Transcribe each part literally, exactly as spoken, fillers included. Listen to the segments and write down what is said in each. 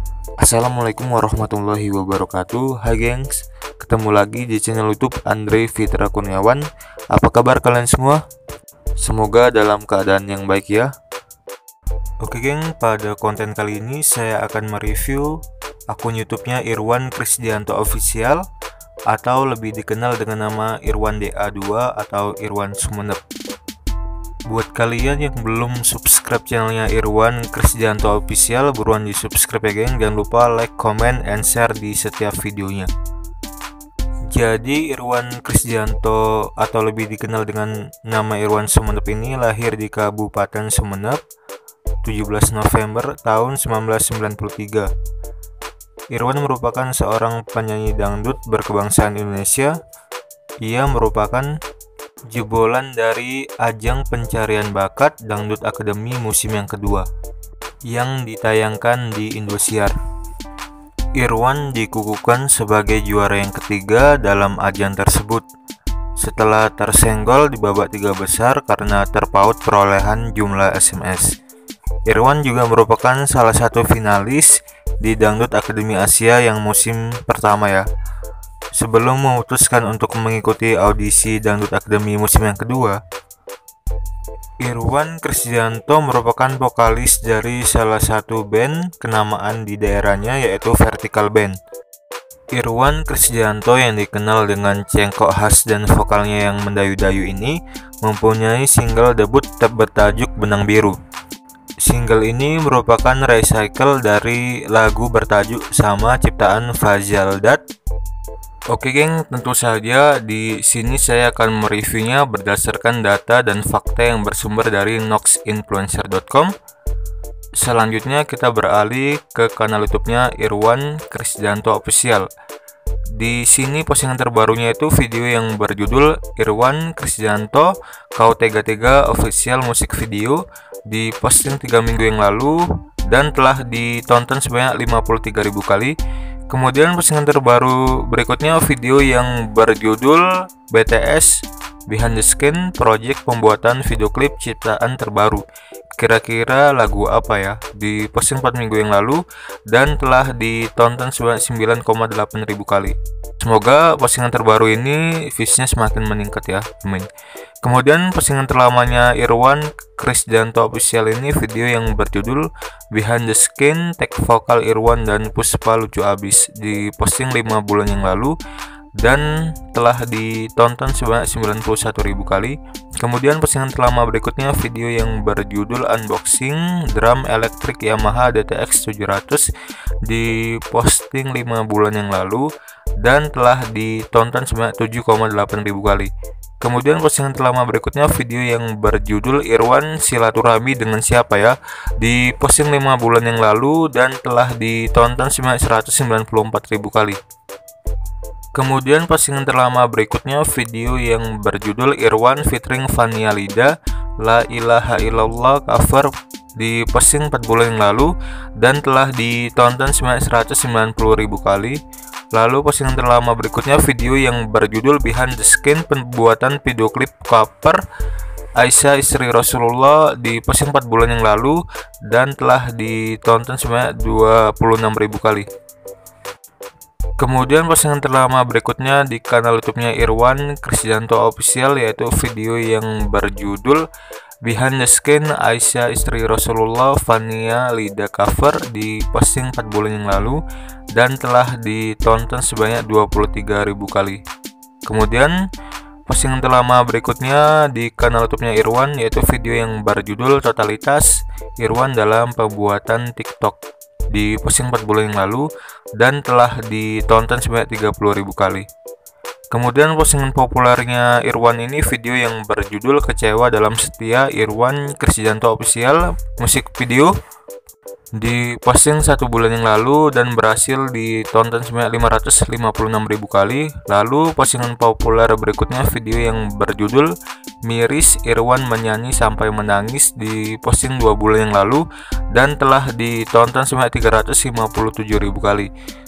Assalamualaikum warahmatullahi wabarakatuh. Hai gengs, ketemu lagi di channel YouTube Andre Fitra Kurniawan. Apa kabar kalian semua? Semoga dalam keadaan yang baik ya. Oke geng, pada konten kali ini saya akan mereview akun YouTube-nya Irwan Krisdianto Official atau lebih dikenal dengan nama Irwan D A dua atau Irwan Sumenep. Buat kalian yang belum subscribe channelnya Irwan Krisdianto Official, buruan di subscribe ya geng. Jangan lupa like, comment, and share di setiap videonya. Jadi Irwan Krisdianto atau lebih dikenal dengan nama Irwan Sumenep ini lahir di Kabupaten Sumenep tujuh belas November tahun seribu sembilan ratus sembilan puluh tiga. Irwan merupakan seorang penyanyi dangdut berkebangsaan Indonesia. Ia merupakan jebolan dari ajang pencarian bakat Dangdut Akademi musim yang kedua yang ditayangkan di Indosiar. Irwan dikukuhkan sebagai juara yang ketiga dalam ajang tersebut setelah tersenggol di babak tiga besar karena terpaut perolehan jumlah S M S. Irwan juga merupakan salah satu finalis di Dangdut Akademi Asia yang musim pertama ya. Sebelum memutuskan untuk mengikuti audisi Dangdut Akademi musim yang kedua, Irwan Krisdianto merupakan vokalis dari salah satu band kenamaan di daerahnya yaitu Vertical Band. Irwan Krisdianto yang dikenal dengan cengkok khas dan vokalnya yang mendayu-dayu ini mempunyai single debut bertajuk Benang Biru. Single ini merupakan recycle dari lagu bertajuk sama ciptaan Fazaldat. Oke geng, tentu saja di sini saya akan mereviewnya berdasarkan data dan fakta yang bersumber dari nox influencer dot com. Selanjutnya kita beralih ke kanal YouTube-nya Irwan Krisdianto Official. Di sini postingan terbarunya itu video yang berjudul Irwan Krisdianto Kau Tega Tega Official Musik Video, diposting tiga minggu yang lalu dan telah ditonton sebanyak lima puluh tiga ribu kali. Kemudian postingan terbaru berikutnya video yang berjudul B T S Behind the Skin Project pembuatan video klip ciptaan terbaru. Kira-kira lagu apa ya? Di posting empat minggu yang lalu dan telah ditonton sebanyak sembilan koma delapan ribu kali. Semoga postingan terbaru ini viewsnya semakin meningkat ya, amin. Kemudian postingan terlamanya Irwan Krisdianto Official ini video yang berjudul Behind the Skin Tag vokal Irwan dan Puspa lucu abis, diposting lima bulan yang lalu dan telah ditonton sebanyak sembilan puluh satu ribu kali. Kemudian postingan terlama berikutnya video yang berjudul Unboxing Drum Electric Yamaha D T X tujuh ratus, diposting lima bulan yang lalu dan telah ditonton sebanyak tujuh koma delapan ribu kali. Kemudian postingan terlama berikutnya video yang berjudul Irwan Silaturahmi dengan siapa ya, diposting lima bulan yang lalu dan telah ditonton sebanyak seratus sembilan puluh empat ribu kali. Kemudian postingan terlama berikutnya video yang berjudul Irwan featuring Fania Lida La Ilaha Illallah cover, diposting empat bulan yang lalu dan telah ditonton sebanyak seratus sembilan puluh ribu kali. Lalu postingan terlama berikutnya video yang berjudul Behind the Skin pembuatan video klip cover Aisyah istri Rasulullah, diposting empat bulan yang lalu dan telah ditonton sebanyak dua puluh enam ribu kali. Kemudian postingan terlama berikutnya di kanal YouTube-nya Irwan Krisdianto Official yaitu video yang berjudul Behind the Skin Aisyah istri Rasulullah Fania Lida cover, diposting empat bulan yang lalu dan telah ditonton sebanyak dua puluh tiga ribu kali. Kemudian postingan terlama berikutnya di kanal YouTube-nya Irwan yaitu video yang berjudul Totalitas Irwan dalam pembuatan TikTok, diposting empat bulan yang lalu dan telah ditonton sebanyak tiga puluh ribu kali. Kemudian postingan populernya Irwan ini video yang berjudul Kecewa Dalam Setia Irwan Krisdianto Official musik video, diposting satu bulan yang lalu dan berhasil ditonton sebanyak lima ratus lima puluh enam ribu kali. Lalu postingan populer berikutnya video yang berjudul Miris Irwan Menyanyi Sampai Menangis, diposting dua bulan yang lalu dan telah ditonton sebanyak tiga ratus lima puluh tujuh ribu kali.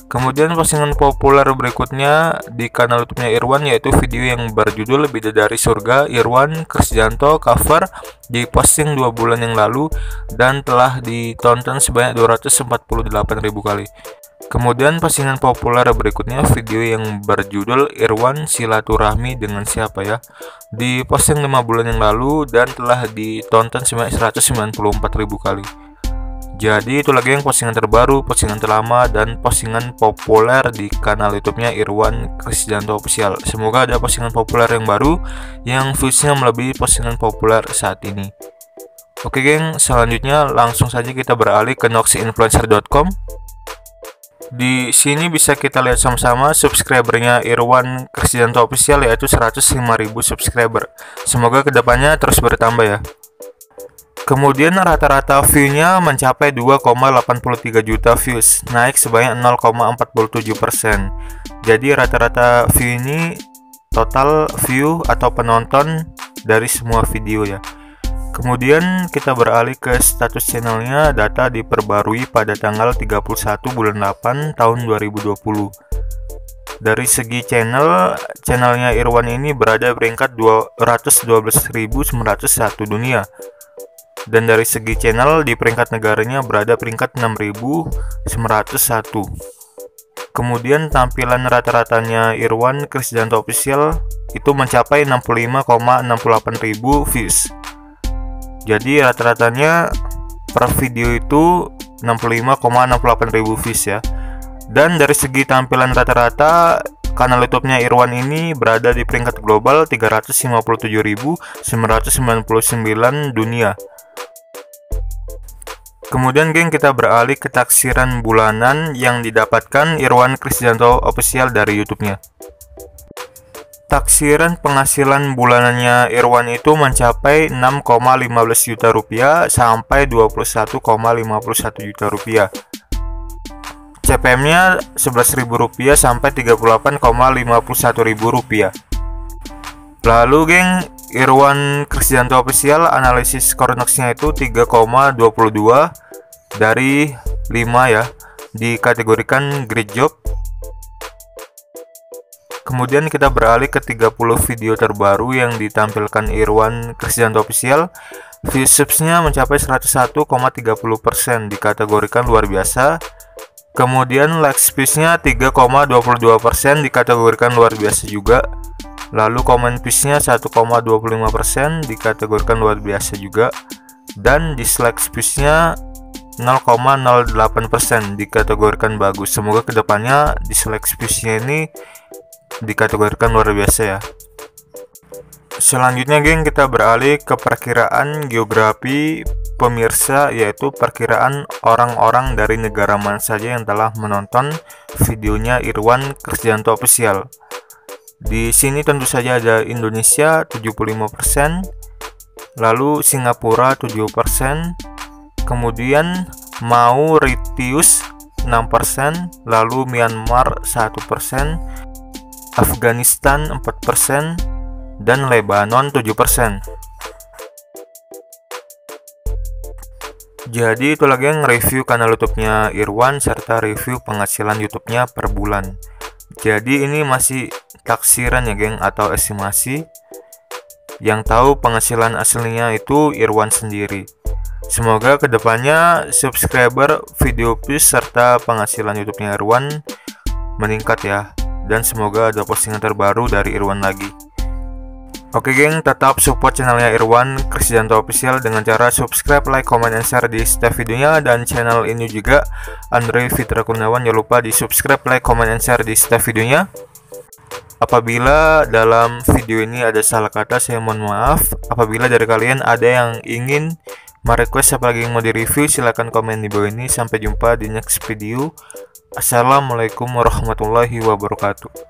Kemudian postingan populer berikutnya di kanal YouTube-nya Irwan yaitu video yang berjudul Bidadari Surga. Irwan Krisdianto cover diposting dua bulan yang lalu dan telah ditonton sebanyak dua ratus empat puluh delapan ribu kali. Kemudian postingan populer berikutnya video yang berjudul Irwan Silaturahmi dengan siapa ya, diposting lima bulan yang lalu dan telah ditonton sebanyak seratus sembilan puluh empat ribu kali. Jadi itu lagi yang postingan terbaru, postingan terlama, dan postingan populer di kanal YouTube-nya Irwan Krisdianto Official. Semoga ada postingan populer yang baru yang viewsnya melebihi postingan populer saat ini. Oke geng, selanjutnya langsung saja kita beralih ke noxy influencer dot com. Di sini bisa kita lihat sama-sama subscribernya Irwan Krisdianto Official yaitu seratus lima ribu subscriber. Semoga kedepannya terus bertambah ya. Kemudian rata-rata view-nya mencapai dua koma delapan tiga juta views, naik sebanyak nol koma empat tujuh persen. Jadi rata-rata view ini total view atau penonton dari semua video ya. Kemudian kita beralih ke status channelnya, data diperbarui pada tanggal tiga puluh satu bulan delapan tahun dua ribu dua puluh. Dari segi channel, channelnya Irwan ini berada peringkat dua ratus dua belas ribu sembilan ratus satu dunia. Dan dari segi channel di peringkat negaranya berada peringkat enam ribu sembilan ratus satu. Kemudian tampilan rata-ratanya Irwan Krisdianto Official itu mencapai enam puluh lima koma enam delapan ribu views. Jadi rata-ratanya per video itu enam puluh lima koma enam delapan ribu views ya. Dan dari segi tampilan rata-rata kanal YouTube-nya Irwan ini berada di peringkat global tiga ratus lima puluh tujuh ribu sembilan ratus sembilan puluh sembilan dunia. Kemudian geng, kita beralih ke taksiran bulanan yang didapatkan Irwan Krisdianto Official dari YouTube-nya. Taksiran penghasilan bulanannya Irwan itu mencapai enam koma lima belas juta rupiah sampai dua puluh satu koma lima puluh satu juta rupiah. C P M-nya sebelas ribu rupiah sampai tiga puluh delapan koma lima puluh satu ribu rupiah. Lalu geng, Irwan Krisdianto Official analisis Kornox-nya itu tiga koma dua dua dari lima ya, dikategorikan great job. Kemudian kita beralih ke tiga puluh video terbaru yang ditampilkan Irwan Krisdianto Official. View subs-nya mencapai seratus satu koma tiga puluh persen, dikategorikan luar biasa. Kemudian like space-nya tiga koma dua dua persen, dikategorikan luar biasa juga. Lalu comment piece-nya satu koma dua lima persen, dikategorikan luar biasa juga. Dan dislike space-nya nol koma nol delapan persen, dikategorikan bagus. Semoga kedepannya dislike space-nya ini dikategorikan luar biasa ya. Selanjutnya geng, kita beralih ke perkiraan geografi pemirsa, yaitu perkiraan orang-orang dari negara mana saja yang telah menonton videonya Irwan Krisdianto Official. Di sini tentu saja ada Indonesia tujuh puluh lima persen, lalu Singapura tujuh persen, kemudian Mauritius enam persen, lalu Myanmar satu persen, Afghanistan empat persen, dan Lebanon tujuh persen. Jadi itu lagi yang review kanal YouTube-nya Irwan serta review penghasilan YouTube-nya per bulan. Jadi ini masih taksiran ya geng, atau estimasi. Yang tahu penghasilan aslinya itu Irwan sendiri. Semoga kedepannya subscriber, video views serta penghasilan YouTube-nya Irwan meningkat ya. Dan semoga ada postingan terbaru dari Irwan lagi. Oke geng, tetap support channelnya Irwan Krisdianto Official dengan cara subscribe, like, comment, and share di setiap videonya. Dan channel ini juga Andre Fitra Kurniawan, jangan lupa di subscribe, like, comment, and share di setiap videonya. Apabila dalam video ini ada salah kata, saya mohon maaf. Apabila dari kalian ada yang ingin merequest apa lagi yang mau direview, silahkan komen di bawah ini. Sampai jumpa di next video. Assalamualaikum warahmatullahi wabarakatuh.